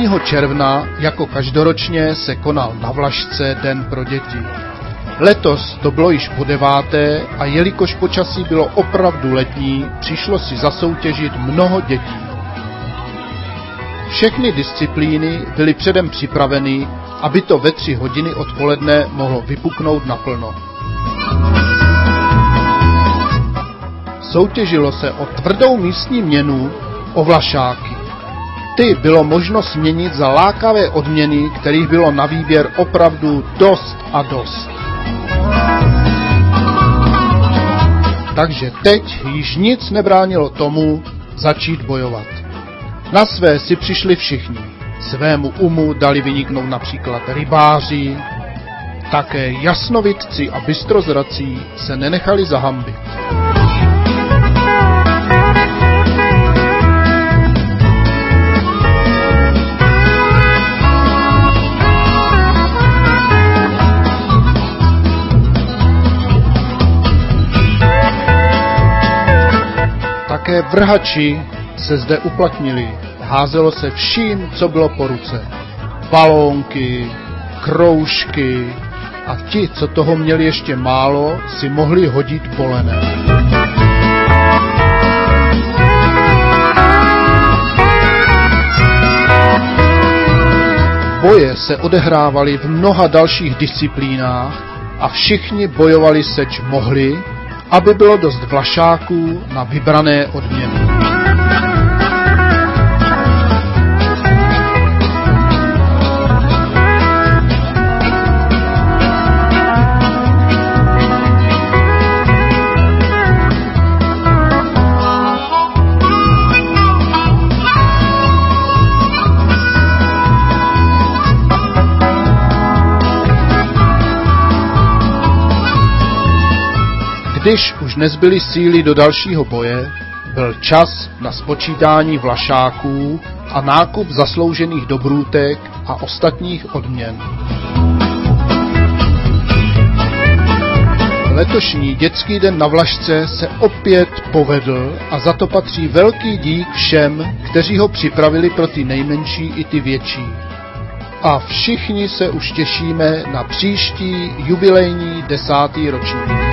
1. června jako každoročně se konal na Vlašce Den pro děti. Letos to bylo již po 9. a jelikož počasí bylo opravdu letní, přišlo si zasoutěžit mnoho dětí. Všechny disciplíny byly předem připraveny, aby to ve 3 hodiny odpoledne mohlo vypuknout naplno. Soutěžilo se o tvrdou místní měnu, o vlašáky. Ty bylo možno směnit za lákavé odměny, kterých bylo na výběr opravdu dost a dost. Takže teď již nic nebránilo tomu začít bojovat. Na své si přišli všichni. Svému umu dali vyniknout například rybáři, také jasnovidci a bystrozrací se nenechali zahambit. Také vrhači se zde uplatnili. Házelo se vším, co bylo po ruce. Balónky, kroužky a ti, co toho měli ještě málo, si mohli hodit polené. Boje se odehrávaly v mnoha dalších disciplínách a všichni bojovali seč mohli, aby bylo dost vlašáků na vybrané odměny. Když už nezbyly síly do dalšího boje, byl čas na spočítání vlašáků a nákup zasloužených dobrůtek a ostatních odměn. Letošní dětský den na Vlašce se opět povedl a za to patří velký dík všem, kteří ho připravili pro ty nejmenší i ty větší. A všichni se už těšíme na příští jubilejní 10. ročník.